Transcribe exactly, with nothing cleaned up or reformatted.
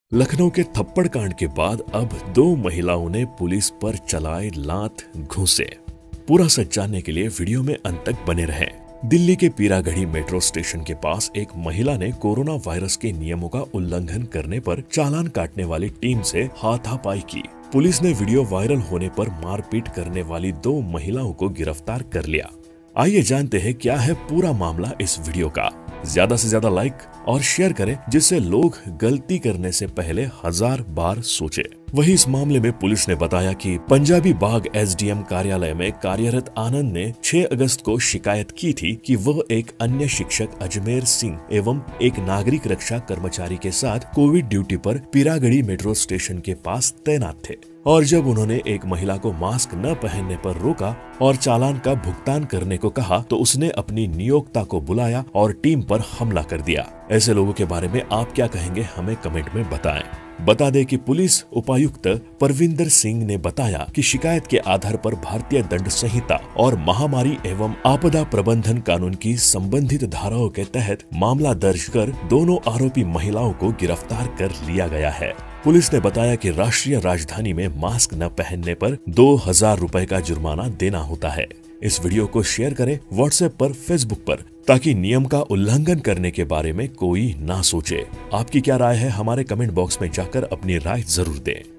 लखनऊ के थप्पड़ कांड के बाद अब दो महिलाओं ने पुलिस पर चलाए लात घूंसे। पूरा सच जानने के लिए वीडियो में अंत तक बने रहें। दिल्ली के पीरागढ़ी मेट्रो स्टेशन के पास एक महिला ने कोरोना वायरस के नियमों का उल्लंघन करने पर चालान काटने वाली टीम से हाथापाई की। पुलिस ने वीडियो वायरल होने पर मारपीट करने वाली दो महिलाओं को गिरफ्तार कर लिया। आइए जानते हैं क्या है पूरा मामला इस वीडियो का। ज्यादा से ज्यादा लाइक और शेयर करें जिससे लोग गलती करने से पहले हजार बार सोचे। वही इस मामले में पुलिस ने बताया कि पंजाबी बाग एसडीएम कार्यालय में कार्यरत आनंद ने छह अगस्त को शिकायत की थी कि वह एक अन्य शिक्षक अजमेर सिंह एवं एक नागरिक रक्षा कर्मचारी के साथ कोविड ड्यूटी पर पीरागढ़ी मेट्रो स्टेशन के पास तैनात थे और जब उन्होंने एक महिला को मास्क न पहनने पर रोका और चालान का भुगतान करने को कहा तो उसने अपनी नियोक्ता को बुलाया और टीम पर हमला कर दिया। ऐसे लोगों के बारे में आप क्या कहेंगे, हमें कमेंट में बताएं। बता दें कि पुलिस उपायुक्त परविंदर सिंह ने बताया कि शिकायत के आधार पर भारतीय दंड संहिता और महामारी एवं आपदा प्रबंधन कानून की संबंधित धाराओं के तहत मामला दर्ज कर दोनों आरोपी महिलाओं को गिरफ्तार कर लिया गया है। पुलिस ने बताया कि राष्ट्रीय राजधानी में मास्क न पहनने पर दो हजार रुपए का जुर्माना देना होता है। इस वीडियो को शेयर करें व्हाट्सएप पर, फेसबुक पर, ताकि नियम का उल्लंघन करने के बारे में कोई ना सोचे। आपकी क्या राय है, हमारे कमेंट बॉक्स में जाकर अपनी राय जरूर दें।